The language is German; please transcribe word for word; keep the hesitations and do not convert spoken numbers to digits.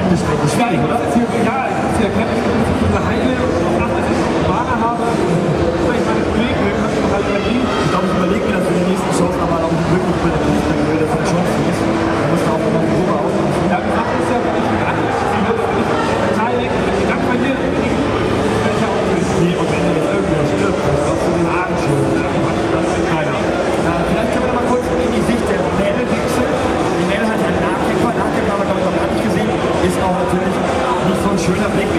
angestrengt. Schwierig, oder? Ja, ich muss ja erkennen, dass ich diese Heile und nach, dass ich Bahne habe, weil ich meine Kollegen will, kann ich noch halt überlegen. Ich glaube, ich überlege mir das für die nächsten Shows, aber auch wirklich bei der Pflichtperiode für die Chance ist. Da muss man auch immer die Probe ausmachen. Ja, die Sache ist ja, wenn ich gar nicht spiele, wenn ich total weg, wenn ich dann verliere, dann bin ich ja auch nicht. Nee, und wenn jetzt irgendwer stirbt, das ist auch so den Arm schon. Das ist keiner. Ja, vielleicht können wir noch mal kurz in die Sicht der Mädel wechseln. Die Mädel hat einen Nachkämpfer, Nachkämpfer haben wir glaube ich noch gar nicht gesehen. Ist auch natürlich nicht so ein schöner Blick,